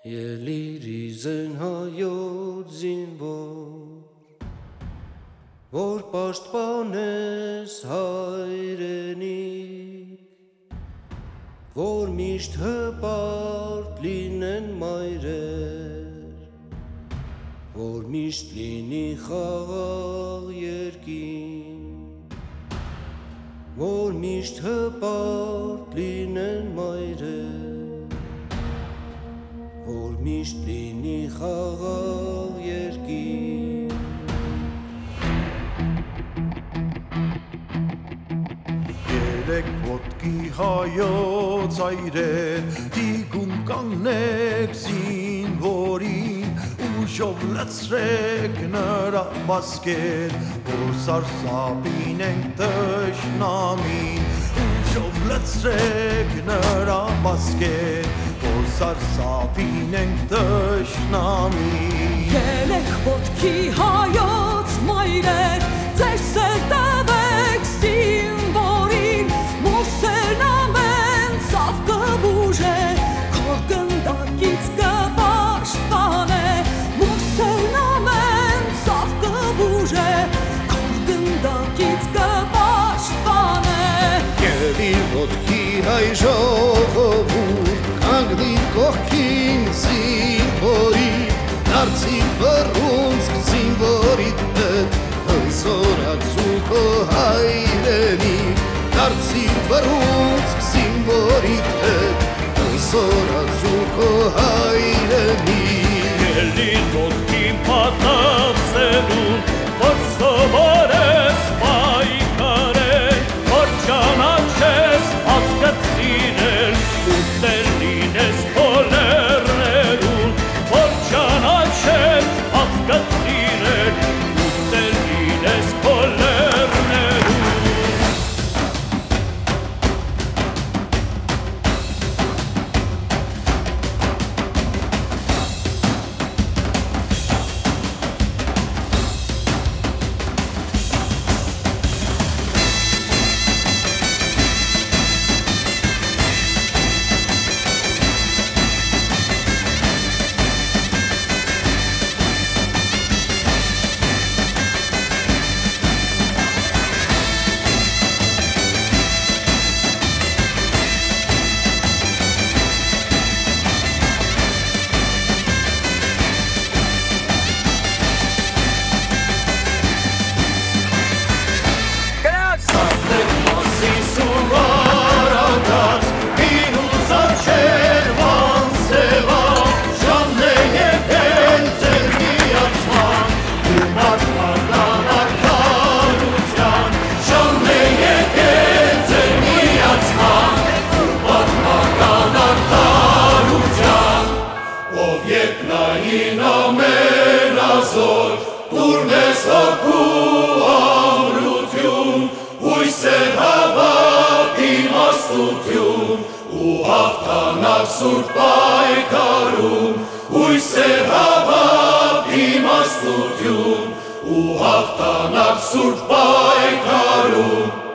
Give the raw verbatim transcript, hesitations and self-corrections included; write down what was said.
Ելիր իզեն հայոց զինվոր, որ պաշտպանես հայրենիք, որ միշտ հպարտ լինեն մայրեր, որ միշտ լինի խաղաղ երկինք, որ միշտ հպարտ լինեն մայրեր, որ միշտ լինի խաղաղ երկինք։ Երեք ոտքի հայոց այրեր, դիգում կանգնեք զինվորին, ուժով լցրեք նրա բասկեր, որ սարսափին ենք թշնամին, ուժով լցրեք նրա բասկեր, որ սարսափին ենք թշնամին։ Երեք ոտքի հայոց մայրեր, ձեր սերտավեք զինվորին, մոսերն ամեն ծավ կբուժե, քո գնդակից կպաշտպանե, մոսերն ամեն ծավ կբուժե, քո գնդակից կպաշտպանե։ Ելիր ոտքի հայ ժողովուրդ, կանգնիր կողքին զինվորիդ, դարձիր բռունցք զինվորիդ հետ, հնձորացու քո հայրենիք, դարձիր բռունցք զինվորիդ հետ, հնձորացու քո հայրենիք։ Ելիր ոտքին պատասխանուն, որ սովորես պայքարել, որ ճանաչես ազգդ սիրել, ուտել լինես քո լեռներում, որ ճանաչես ազգդ սիրել, ուտել լինես քո լեռներում։ Երկնային ամենազոր, տուրնես հոգու ամրություն, հույսեր հավատ իմաստություն, ու հաղթանակ սուրբ պայքարում, հույսեր հավատ իմաստություն, ու հաղթանակ սուրբ պայքարում։